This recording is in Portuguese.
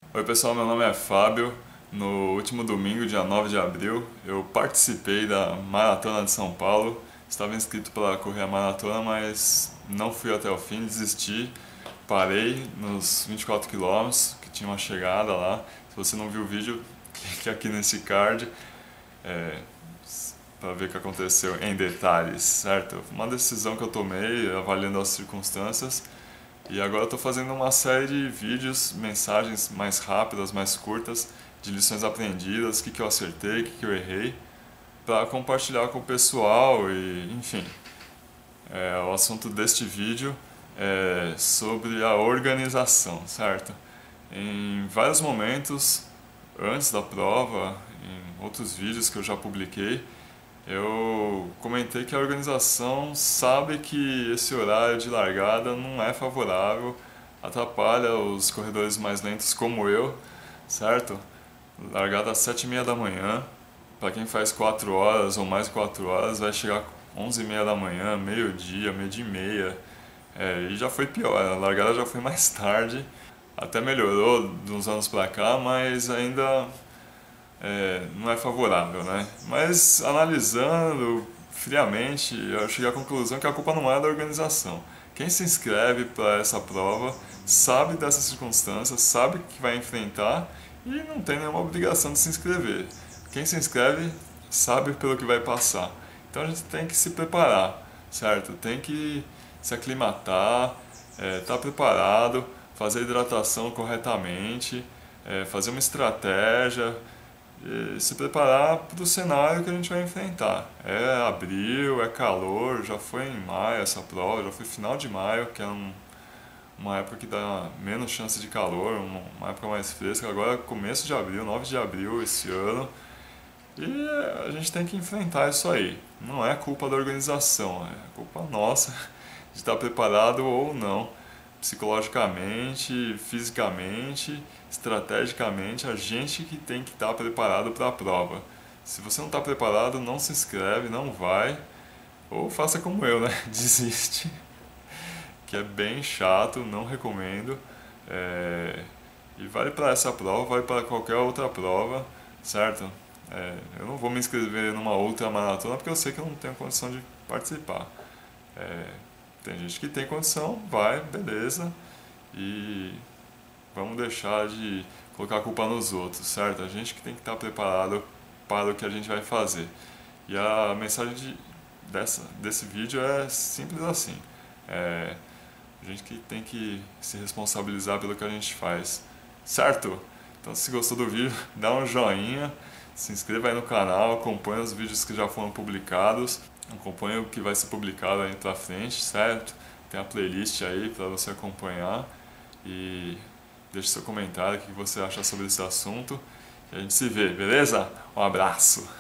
Oi pessoal, meu nome é Fábio. No último domingo, dia 9 de abril, eu participei da Maratona de São Paulo. Estava inscrito para correr a maratona, mas não fui até o fim, desisti. Parei nos 24 quilômetros, que tinha uma chegada lá. Se você não viu o vídeo, clique aqui nesse card para ver o que aconteceu em detalhes, certo? Uma decisão que eu tomei, avaliando as circunstâncias. E agora eu estou fazendo uma série de vídeos, mensagens mais rápidas, mais curtas, de lições aprendidas, o que eu acertei, o que eu errei, para compartilhar com o pessoal e, enfim. O assunto deste vídeo é sobre a organização, certo? Em vários momentos, antes da prova, em outros vídeos que eu já publiquei, eu comentei que a organização sabe que esse horário de largada não é favorável, atrapalha os corredores mais lentos como eu, certo? Largada às 7h30 da manhã, para quem faz 4 horas ou mais de 4 horas, vai chegar 11h30 da manhã, meio-dia, meio-dia e meia, e já foi pior, a largada já foi mais tarde, até melhorou de uns anos para cá, mas ainda não é favorável, né? Mas analisando friamente, eu cheguei à conclusão que a culpa não é da organização. Quem se inscreve para essa prova sabe dessas circunstâncias, sabe que vai enfrentar e não tem nenhuma obrigação de se inscrever. Quem se inscreve sabe pelo que vai passar. Então a gente tem que se preparar, certo? Tem que se aclimatar, estar preparado, fazer a hidratação corretamente, fazer uma estratégia, e se preparar para o cenário que a gente vai enfrentar. É abril, é calor, já foi em maio essa prova, já foi final de maio, que é uma época que dá menos chance de calor, uma época mais fresca. Agora é começo de abril, 9 de abril esse ano, e a gente tem que enfrentar isso aí. Não é culpa da organização, é culpa nossa de estar preparado ou não, psicologicamente, fisicamente, estrategicamente, a gente que tem que estar preparado para a prova. Se você não está preparado, não se inscreve, não vai, ou faça como eu, né? Desiste, que é bem chato, não recomendo. E vale para essa prova, vale para qualquer outra prova, certo? Eu não vou me inscrever numa outra maratona porque eu sei que eu não tenho condição de participar. É, Tem gente que tem condição, vai, beleza, e vamos deixar de colocar a culpa nos outros, certo? A gente que tem que estar preparado para o que a gente vai fazer. E a mensagem desse vídeo é simples assim. É, a gente que tem que se responsabilizar pelo que a gente faz, certo? Então se gostou do vídeo, dá um joinha, se inscreva aí no canal, acompanhe os vídeos que já foram publicados, acompanhe o que vai ser publicado aí pra frente, certo? Tem a playlist aí para você acompanhar e deixe seu comentário o que você acha sobre esse assunto e a gente se vê, beleza? Um abraço!